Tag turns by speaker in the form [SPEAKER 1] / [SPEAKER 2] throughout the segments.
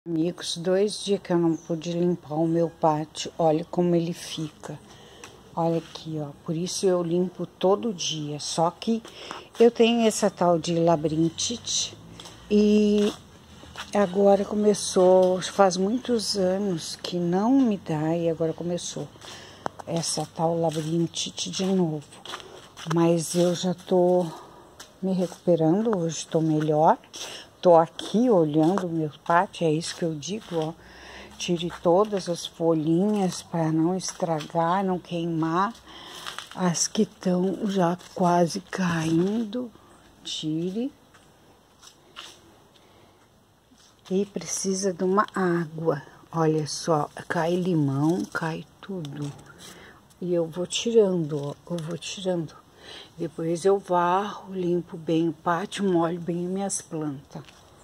[SPEAKER 1] Amigos, 2 dias que eu não pude limpar o meu pátio, olha como ele fica. Olha aqui, ó, por isso eu limpo todo dia. Só que eu tenho essa tal de labirintite e agora começou, faz muitos anos que não me dá e agora começou essa tal labirintite de novo. Mas eu já tô me recuperando, hoje tô melhor. Tô aqui olhando o meu pátio, é isso que eu digo, ó. Tire todas as folhinhas para não estragar, não queimar. As que estão já quase caindo, tire. E precisa de uma água. Olha só, cai limão, cai tudo. E eu vou tirando, ó, eu vou tirando. Depois eu varro, limpo bem o pátio, molho bem minhas plantas.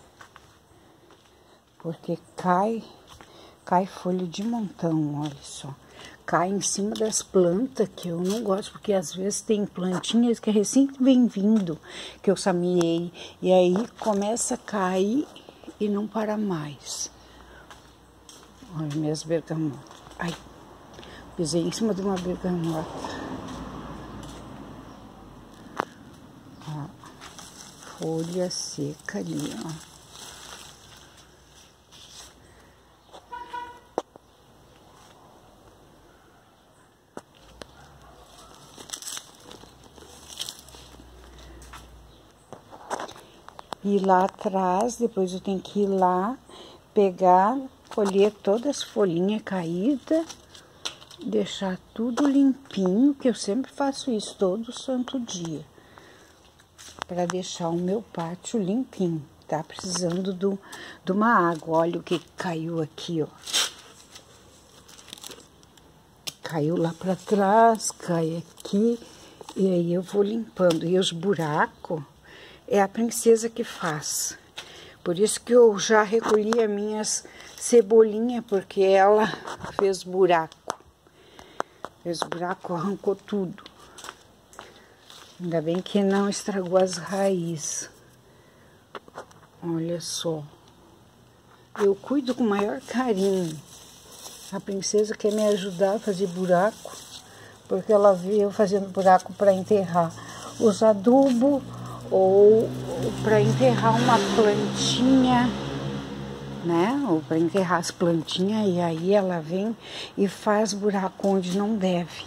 [SPEAKER 1] Porque cai folha de montão, olha só. Cai em cima das plantas, que eu não gosto, porque às vezes tem plantinhas que é recém vem vindo, que eu semeei, e aí começa a cair e não para mais. Olha minhas bergamotas. Ai, pisei em cima de uma bergamota. Ó, folha seca ali, ó. E lá atrás, depois eu tenho que ir lá, pegar, colher todas as folhinhas caídas, deixar tudo limpinho, que eu sempre faço isso todo santo dia, para deixar o meu pátio limpinho. Tá precisando de uma água, olha o que caiu aqui, ó. Caiu lá para trás, cai aqui, e aí eu vou limpando. E os buracos é a princesa que faz. Por isso que eu já recolhi as minhas cebolinhas, porque ela fez buraco. Fez buraco, arrancou tudo. Ainda bem que não estragou as raízes. Olha só. Eu cuido com o maior carinho. A princesa quer me ajudar a fazer buraco, porque ela vê eu fazendo buraco para enterrar os adubos ou para enterrar uma plantinha, né? Ou para enterrar as plantinhas, e aí ela vem e faz buraco onde não deve.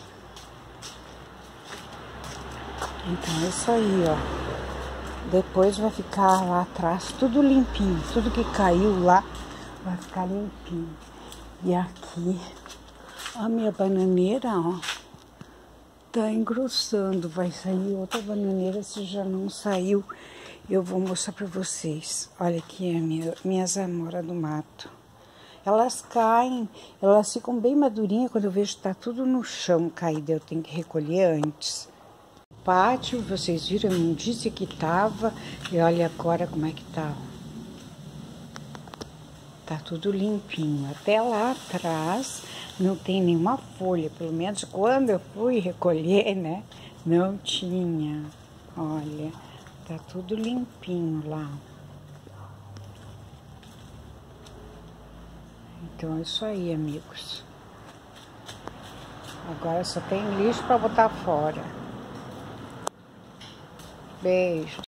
[SPEAKER 1] Então é isso aí, ó. Depois vai ficar lá atrás tudo limpinho, tudo que caiu lá vai ficar limpinho. E aqui a minha bananeira, ó, tá engrossando. Vai sair outra bananeira, se já não saiu, eu vou mostrar pra vocês. Olha aqui minhas amoras do mato. Elas caem, elas ficam bem madurinhas quando eu vejo que tá tudo no chão caído. Eu tenho que recolher antes. O pátio, vocês viram, eu não disse que tava, e olha agora como é que tá, ó. Tá tudo limpinho. Até lá atrás não tem nenhuma folha. Pelo menos quando eu fui recolher, né? Não tinha. Olha, tá tudo limpinho lá. Então é isso aí, amigos. Agora só tem lixo para botar fora. Beijo.